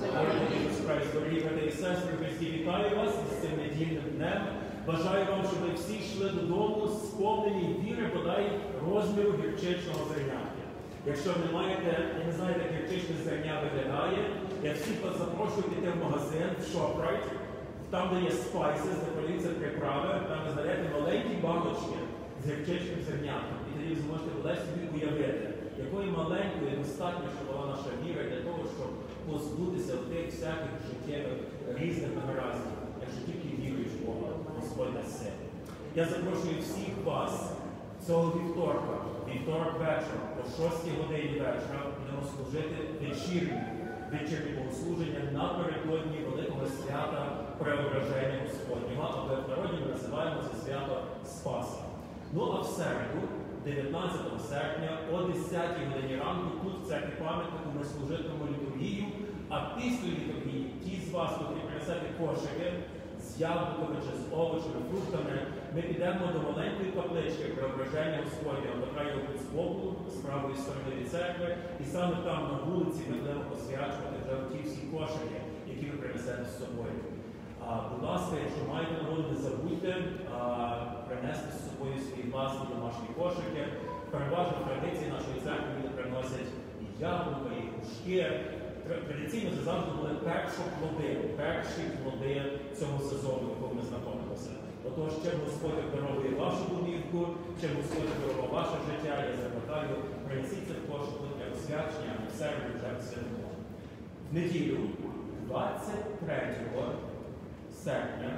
Дорогі брати і сестри, Христі, вітаю вас з цим недільним днем. Бажаю вам, щоб ви всі йшли додому сповнені віри, бодай розміру гірчичного зернятка. Якщо не маєте, не знаєте, як гірчичне зерня виглядає, я всіх вас запрошую піти в магазин, в ShopRite, там, де є spices, де продаються приправи, там ви знайдете маленькі баночки з гірчичним зернятком. І тоді ви зможете бодай собі уявити, якою маленькою достатньо, що була наша віра для того, щоб позбутися тих всяких життєвих різних негараздів, якщо тільки віруєш в Бога, Господь дасть силу. Я запрошую всіх вас цього вівторка, вівторок вечора, о шостій годині вечора, будемо служити вечірні, вечірні богослуження напередодні великого свята Преображення Господнього, або в народі ми називаємо це свято Спаса. Ну а в середу, дев'ятнадцятого серпня о десятій годині ранку тут в церкві пам'ятнику ми служитимемо літургію, а після літургії ті з вас, котрі принесете кошики з яблуками чи з овочами, фруктами, ми підемо до маленької каплички Преображення Господнього, яка є з боку, з правої сторони від церкви, і саме там на вулиці ми будемо посвячувати вже ті всі кошики, які ви принесете з собою. А, будь ласка, якщо маєте нагоду, не забудьте а, принести з собою свої власні домашні кошики. Переважно традиції нашої церкви люди приносять і яблука, і кушки. Традиційно це завжди були першоплоди, перші плоди цього сезону, в якому ми знаходимося. Отож, чим Господь обдаровує вашу домівку, чим Господь обдаровує ваше життя, я запитаю, принесіть це також для освячення, а не в середу вже в святому. В неділю, двадцять третього серпня,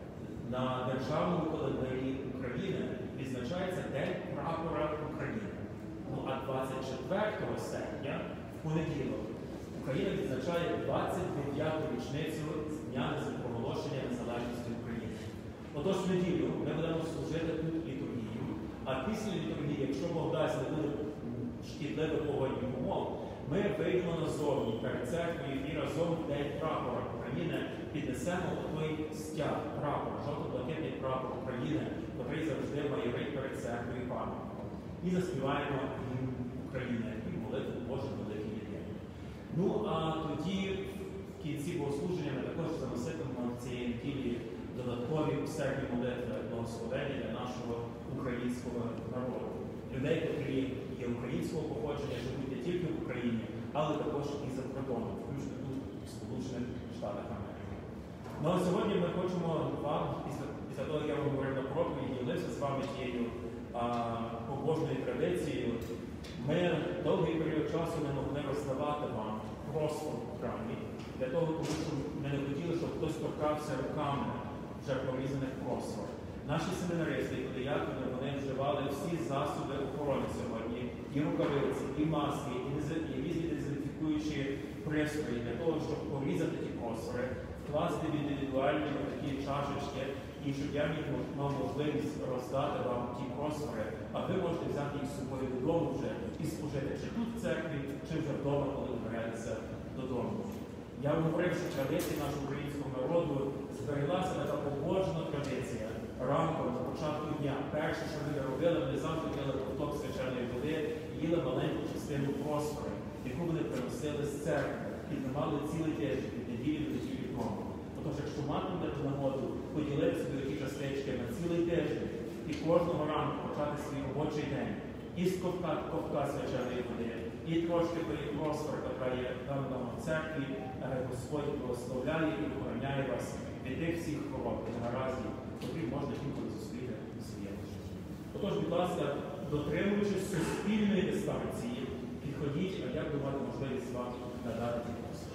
на державному календарі України відзначається День прапора України. Ну а двадцять четвертого серпня, в понеділок, Україна відзначає двадцять дев'яту річницю з дня проголошення незалежності України. Отож, в неділю ми будемо служити тут літургію, а після літургії, якщо Бог дасть, не буде шкідливих погодних умов, ми вийдемо назовні перед церквою і разом в День прапора України піднесемо той стяг прапора, жовто-блакитний прапор України, який завжди майорить перед церквою і пам'ятком. І заспіваємо гімн України і молитву Боже великий єдиний. Ну, а тоді в кінці богослуження ми також заноситимемо в цій неділі додаткові усердні молитви благословення для нашого українського народу. Людей, які є українського походження, живуть не тільки в Україні, але також і за кордоном, включно тут, в Сполучених Штатах Америки. Ну а сьогодні ми хочемо вам, після, після того, як я вам говорив на проповіді, ділився з вами тією а, побожною традицією, ми довгий період часу не могли роздавати вам просто в храмі, для того, тому що ми не хотіли, щоб хтось торкався руками вже порізаних просвор. Наші семінаристи і подіякони, вони вживали всі засоби охорони сьогодні, і рукавиці, і маски, і, і різні дезінфікуючі пристрої для того, щоб порізати ті просвори, вкласти в індивідуальні такі чашечки, і щоб я міг мав можливість роздати вам ті просвори, а ви можете взяти їх з собою додому вже і служити чи тут в церкві, чи вже вдома, коли добираєтеся додому. Я вам говорив, що традиції нашого українського народу збереглася така побожна традиція. Ранком, на початку дня, перше, що люди робили, вони завжди пили ковток свяченої води і їли маленьку частину просфори, яку вони приносили з церкви і тримали цілий тиждень, від неділі до неділі тому. Отож, якщо матимете нагоду поділити собі ті частички на цілий тиждень і кожного ранку почати свій робочий день із ковтка, ковтка свяченої води, і трошки тої просфори, яка є там в церкві, Господь благословляє і охороняє вас від тих всіх хвороб і наразі, котрі можна інколи зустріти у своєму житті. Отож, будь ласка, дотримуючись суспільної дистанції, підходіть, а я буду мати можливість вам надати ті послуги.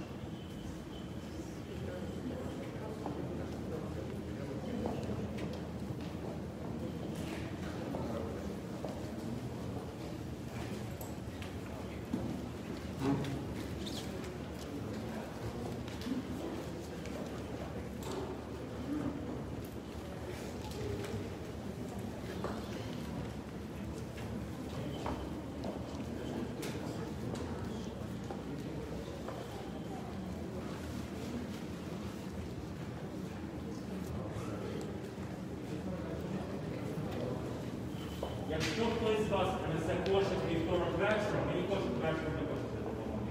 Якщо хтось з вас принесе кошик вівторок вечором, мені кошик вечором не хочете допомогти.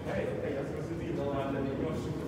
Окей, окей, я зрозумів, але не прошу.